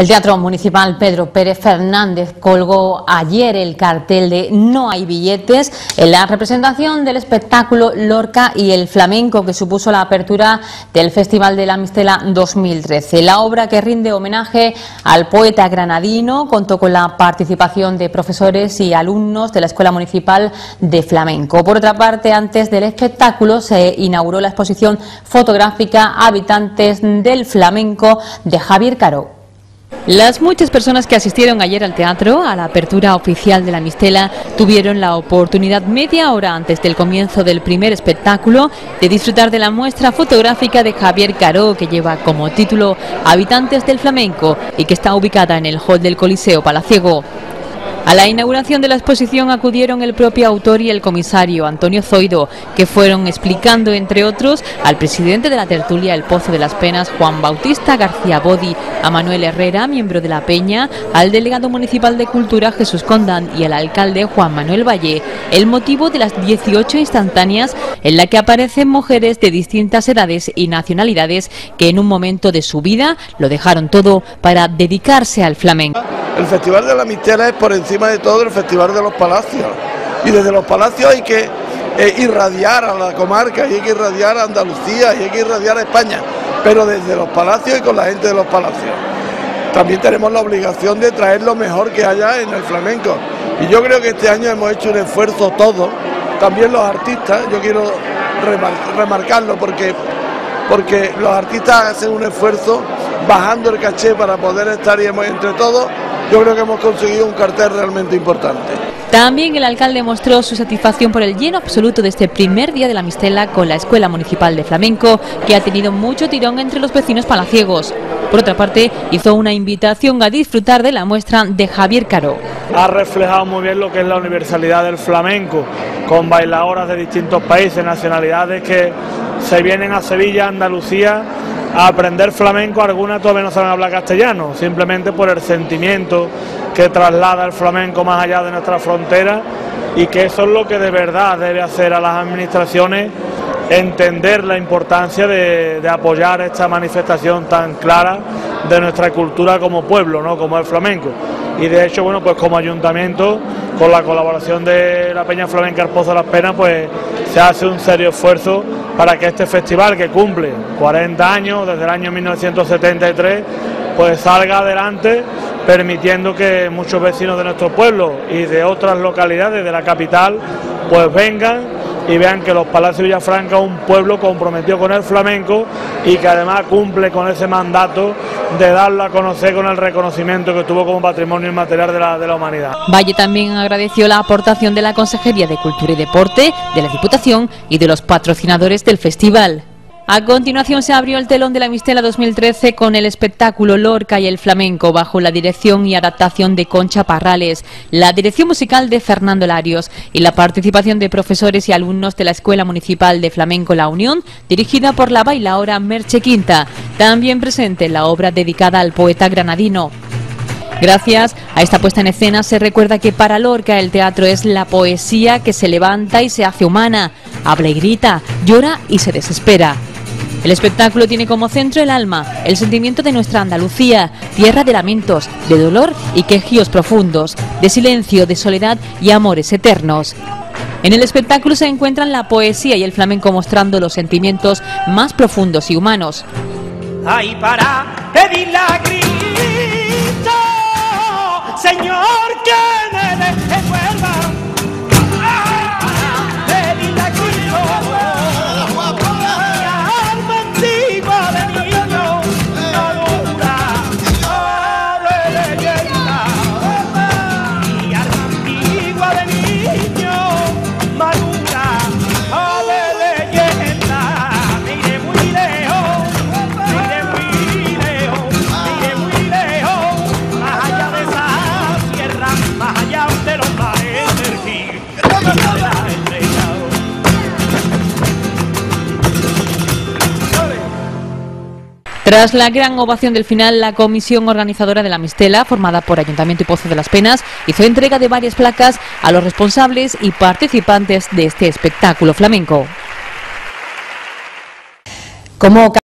El Teatro Municipal Pedro Pérez Fernández colgó ayer el cartel de "No hay billetes" en la representación del espectáculo Lorca y el Flamenco, que supuso la apertura del Festival de la Mistela 2013. La obra, que rinde homenaje al poeta granadino, contó con la participación de profesores y alumnos de la Escuela Municipal de Flamenco. Por otra parte, antes del espectáculo se inauguró la exposición fotográfica "Habitantes del Flamenco" de Javier Caro. Las muchas personas que asistieron ayer al teatro, a la apertura oficial de la Mistela, tuvieron la oportunidad media hora antes del comienzo del primer espectáculo de disfrutar de la muestra fotográfica de Javier Caro, que lleva como título "Habitantes del Flamenco" y que está ubicada en el hall del Coliseo Palaciego. A la inauguración de la exposición acudieron el propio autor y el comisario Antonio Zoido, que fueron explicando, entre otros, al presidente de la tertulia El Pozo de las Penas, Juan Bautista García Bodi, a Manuel Herrera, miembro de la Peña, al delegado municipal de Cultura Jesús Condán y al alcalde Juan Manuel Valle, el motivo de las 18 instantáneas en la que aparecen mujeres de distintas edades y nacionalidades que en un momento de su vida lo dejaron todo para dedicarse al flamenco. El Festival de la Mistela es por encima de todo el Festival de los Palacios, y desde los Palacios hay que irradiar a la comarca, y hay que irradiar a Andalucía, y hay que irradiar a España, pero desde los Palacios y con la gente de los Palacios. También tenemos la obligación de traer lo mejor que haya en el flamenco, y yo creo que este año hemos hecho un esfuerzo todos, también los artistas. Yo quiero remarcarlo porque los artistas hacen un esfuerzo bajando el caché para poder estar, y entre todos yo creo que hemos conseguido un cartel realmente importante. También el alcalde mostró su satisfacción por el lleno absoluto de este primer día de la Mistela con la Escuela Municipal de Flamenco, que ha tenido mucho tirón entre los vecinos palaciegos. Por otra parte, hizo una invitación a disfrutar de la muestra de Javier Caro. Ha reflejado muy bien lo que es la universalidad del flamenco, con bailadoras de distintos países, nacionalidades que se vienen a Sevilla, Andalucía, a aprender flamenco. Algunas todavía no saben hablar castellano, simplemente por el sentimiento que traslada el flamenco más allá de nuestra frontera, y que eso es lo que de verdad debe hacer a las administraciones, entender la importancia de apoyar esta manifestación tan clara de nuestra cultura como pueblo, ¿no?, como el flamenco. Y de hecho, bueno, pues como ayuntamiento, con la colaboración de la Peña Flamenca El Pozo de las Penas, pues se hace un serio esfuerzo para que este festival, que cumple 40 años desde el año 1973, pues salga adelante, permitiendo que muchos vecinos de nuestro pueblo y de otras localidades de la capital pues vengan y vean que los Palacios de Villafranca es un pueblo comprometido con el flamenco, y que además cumple con ese mandato de darlo a conocer con el reconocimiento que tuvo como patrimonio inmaterial de la humanidad. Valle también agradeció la aportación de la Consejería de Cultura y Deporte, de la Diputación y de los patrocinadores del festival. A continuación se abrió el telón de la Mistela 2013 con el espectáculo Lorca y el Flamenco, bajo la dirección y adaptación de Concha Parrales, la dirección musical de Fernando Larios y la participación de profesores y alumnos de la Escuela Municipal de Flamenco La Unión, dirigida por la bailaora Merche Quinta. También presente la obra dedicada al poeta granadino. Gracias a esta puesta en escena se recuerda que para Lorca el teatro es la poesía que se levanta y se hace humana, habla y grita, llora y se desespera. El espectáculo tiene como centro el alma, el sentimiento de nuestra Andalucía, tierra de lamentos, de dolor y quejíos profundos, de silencio, de soledad y amores eternos. En el espectáculo se encuentran la poesía y el flamenco mostrando los sentimientos más profundos y humanos. Ay, para pedir la grito, Señor, que me devuelva. Tras la gran ovación del final, la comisión organizadora de la Mistela, formada por Ayuntamiento y Pozo de las Penas, hizo entrega de varias placas a los responsables y participantes de este espectáculo flamenco. Como